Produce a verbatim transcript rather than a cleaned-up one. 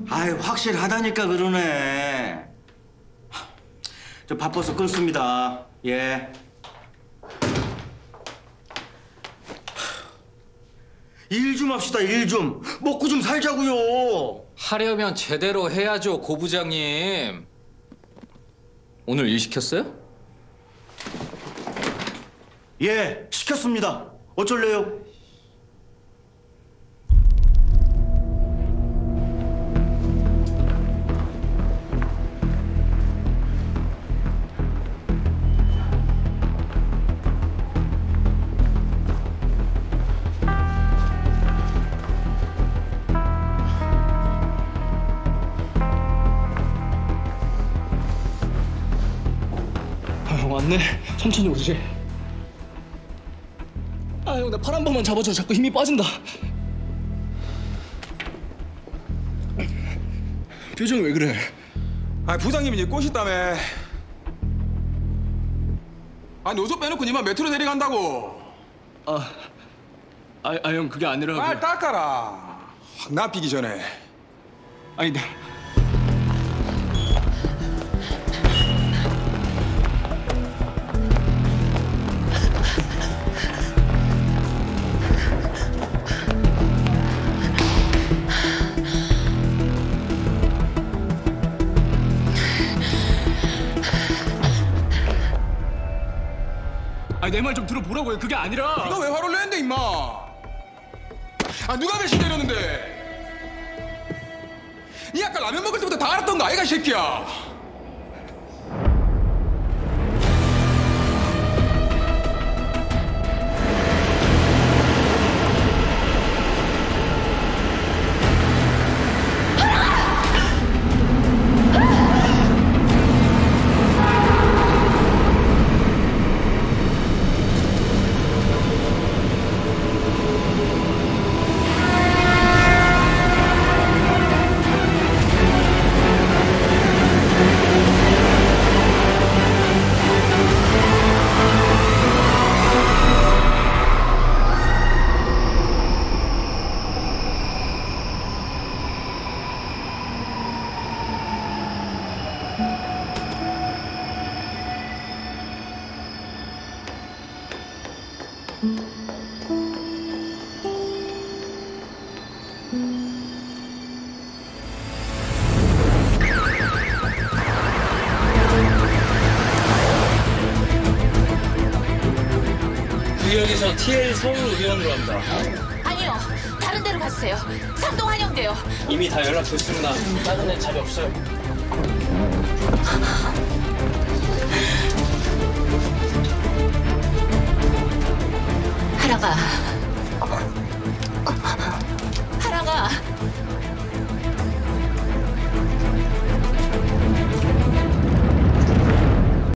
아이, 확실하다니까 그러네. 저 바빠서 끊습니다. 예. 일 좀 합시다, 일 좀. 먹고 좀 살자고요. 하려면 제대로 해야죠, 고 부장님. 오늘 일 시켰어요? 예, 시켰습니다. 어쩔래요? 형 왔네. 천천히 오지. 아, 형, 나 팔 한 번만 잡아줘. 자꾸 힘이 빠진다. 표정이 왜 그래? 아, 부장님이 니 꼬셨다며. 아, 노조 빼놓고 니만 메트로 내려간다고. 아, 아, 아, 형, 그게 아니라. 말 그... 닦아라. 확 납히기 전에. 아니, 나. 아니, 내 말 좀 들어보라고요. 그게 아니라. 네가 왜 화를 내는데, 임마? 아, 누가 배신 때렸는데? 니 아까 라면 먹을 때부터 다 알았던 거 아이가, 이 새끼야? 구역에서 티엘 서울 의원으로 합니다. 아니요, 다른 데로 가주세요. 삼동 한영대요. 이미 다 연락 됐습니다. 다른 애 자리 없어요.